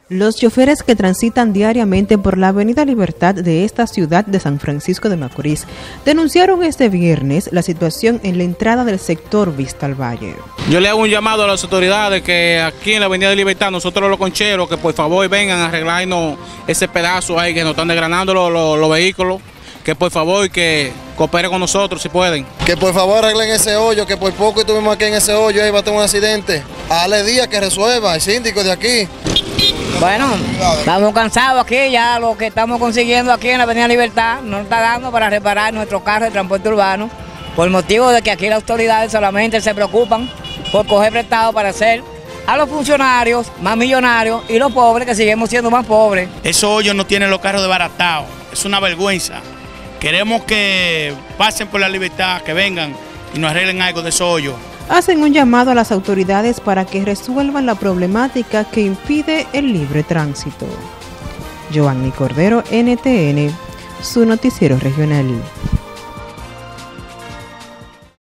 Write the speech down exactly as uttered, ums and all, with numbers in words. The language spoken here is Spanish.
Los choferes que transitan diariamente por la Avenida Libertad de esta ciudad de San Francisco de Macorís denunciaron este viernes la situación en la entrada del sector Vista al Valle. Yo le hago un llamado a las autoridades que aquí en la Avenida Libertad, nosotros los concheros, que por favor vengan a arreglarnos ese pedazo ahí que nos están desgranando los, los, los vehículos, que por favor que cooperen con nosotros si pueden. Que por favor arreglen ese hoyo, que por poco estuvimos aquí en ese hoyo, ahí va a tener un accidente. Ale Díaz que resuelva, el síndico de aquí. Bueno, estamos cansados aquí, ya lo que estamos consiguiendo aquí en la Avenida Libertad no nos está dando para reparar nuestros carros de transporte urbano, por motivo de que aquí las autoridades solamente se preocupan por coger prestado para hacer a los funcionarios más millonarios y los pobres que seguimos siendo más pobres. Esos hoyos no tienen los carros desbaratados, es una vergüenza. Queremos que pasen por la Libertad, que vengan y nos arreglen algo de esos hoyos. Hacen un llamado a las autoridades para que resuelvan la problemática que impide el libre tránsito. Joanny Cordero, N T N, su noticiero regional.